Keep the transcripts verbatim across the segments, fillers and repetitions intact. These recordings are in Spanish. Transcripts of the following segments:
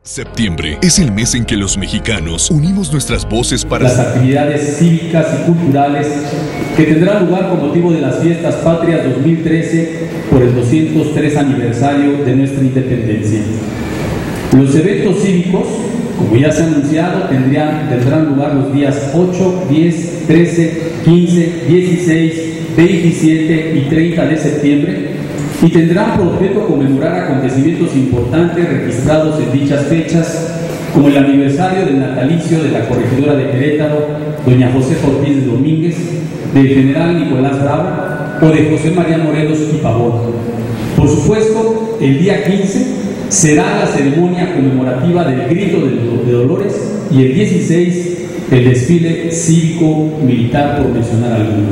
Septiembre es el mes en que los mexicanos unimos nuestras voces para las actividades cívicas y culturales que tendrán lugar con motivo de las Fiestas Patrias dos mil trece por el doscientos tres aniversario de nuestra independencia. Los eventos cívicos, como ya se ha anunciado, tendrían, tendrán lugar los días ocho, diez, trece, quince, dieciséis, veintisiete y treinta de septiembre, y tendrán por objeto conmemorar acontecimientos importantes registrados en dichas fechas, como el aniversario del natalicio de la corregidora de Querétaro, doña Josefa Ortiz de Domínguez, del general Nicolás Bravo o de José María Morelos y Pavón. Por supuesto, el día quince será la ceremonia conmemorativa del Grito de Dolores y el dieciséis el desfile cívico-militar, por mencionar algunos.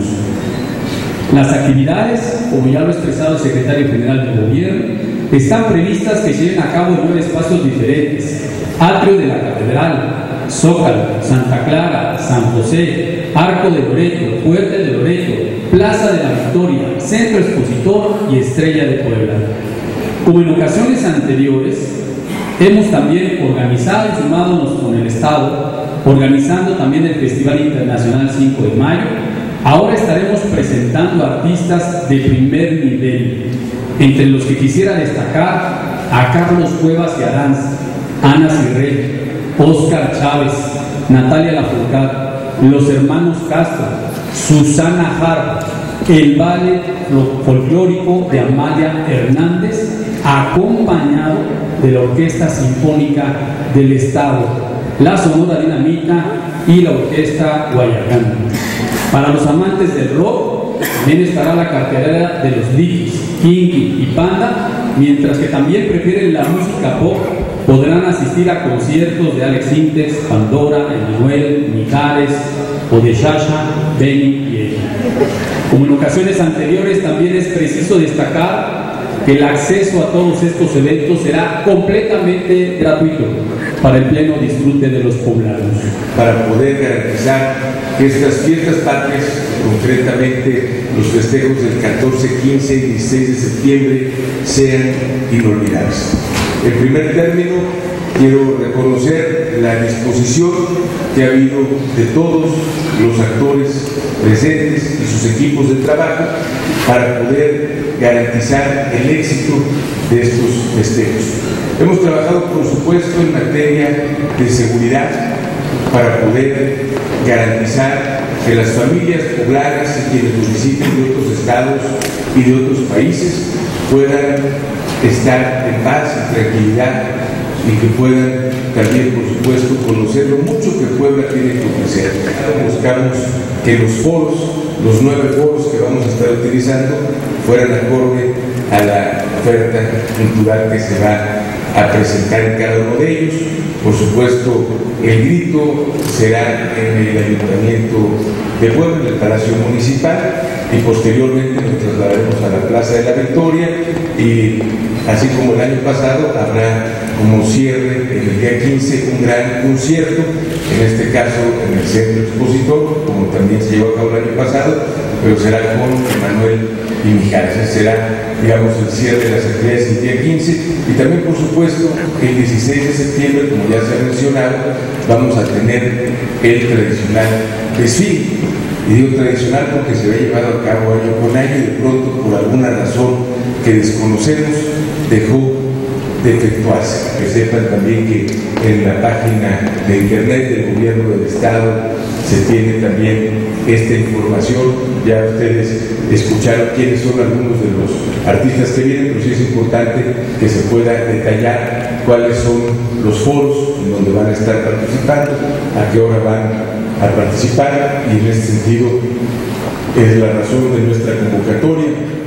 Las actividades, como ya lo ha expresado el secretario general del gobierno, están previstas que se lleven a cabo en nueve espacios diferentes: atrio de la Catedral, Zócalo, Santa Clara, San José, Arco de Loreto, Fuerte de Loreto, Plaza de la Victoria, Centro Expositor y Estrella de Puebla. Como en ocasiones anteriores, hemos también organizado y sumándonos con el Estado, organizando también el Festival Internacional cinco de mayo. Ahora estaremos presentando artistas de primer nivel, entre los que quisiera destacar a Carlos Cuevas y Aranza, Ana Cirré, Óscar Chávez, Natalia Lafourcade, los hermanos Castro, Susana Harp, el ballet folclórico de Amalia Hernández, acompañado de la Orquesta Sinfónica del Estado, la Sonora Dinamita y la Orquesta Guayacán. Para los amantes del rock, también estará la cartelera de los Dickies, Kinky y Panda, mientras que también prefieren la música pop, podrán asistir a conciertos de Alex Sintex, Pandora, Emanuel, Mijares o de Sasha, Benny y ella. Como en ocasiones anteriores, también es preciso destacar que el acceso a todos estos eventos será completamente gratuito para el pleno disfrute de los poblanos. Para poder garantizar que estas fiestas patrias, concretamente los festejos del catorce, quince y dieciséis de septiembre, sean inolvidables. En primer término, quiero reconocer la disposición que ha habido de todos los actores presentes y sus equipos de trabajo para poder garantizar el éxito de estos festejos. Hemos trabajado, por supuesto, en materia de seguridad para poder garantizar que las familias poblanas y quienes nos visiten de otros estados y de otros países puedan estar en paz y tranquilidad y que puedan también, por supuesto, conocer lo mucho que Puebla tiene que ofrecer. Buscamos que los foros, los nueve foros que vamos a estar utilizando, fueran acorde a la oferta cultural que se va a presentar en cada uno de ellos. Por supuesto, el grito será en el Ayuntamiento de Puebla, en el Palacio Municipal, y posteriormente nos trasladaremos a la Plaza de la Victoria, y así como el año pasado habrá como cierre en el día quince un gran concierto, en este caso en el Centro Expositor, como también se llevó a cabo el año pasado, pero será con Emanuel y Mijares. Será, digamos, el cierre de las actividades el día quince, y también, por supuesto, el dieciséis de septiembre, como ya se ha mencionado, vamos a tener el tradicional desfile. Y digo tradicional porque se ha llevado a cabo año con año y de pronto, por alguna razón que desconocemos, dejó de efectuarse. Que sepan también que en la página de internet del gobierno del estado se tiene también esta información. Ya ustedes escucharon quiénes son algunos de los artistas que vienen, pero sí es importante que se pueda detallar cuáles son los foros en donde van a estar participando, a qué hora van a participar, y en ese sentido es la razón de nuestra convocatoria